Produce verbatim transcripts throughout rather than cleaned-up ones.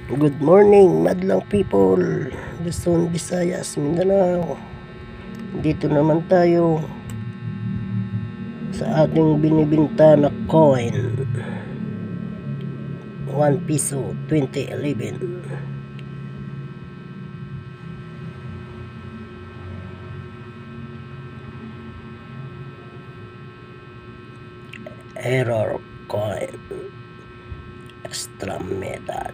Good morning, madlang people, Luzon, Visayas, Mindanao. Dito naman tayo sa ating binibinta na coin, one piso twenty eleven. Error coin, extra metal.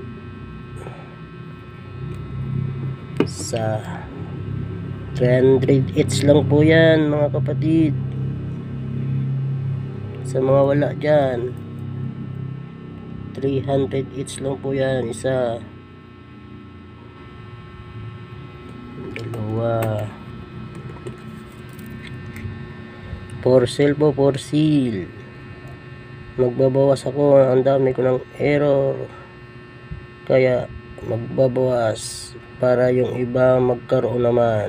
Sa three hundred each lang po yan, mga kapatid. Sa mga wala dyan, three hundred each lang po yan. Isa, dalawa, for sale po, for sale. Magbabawas ako, ang dami ko ng error, kaya magbabawas para yung iba magkaroon naman.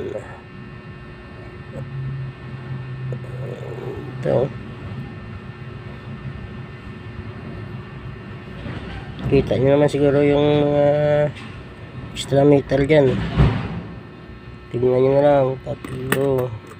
Ito, kita nyo naman siguro yung uh, extra metal dyan. Tingnan nyo na lang, tatlo.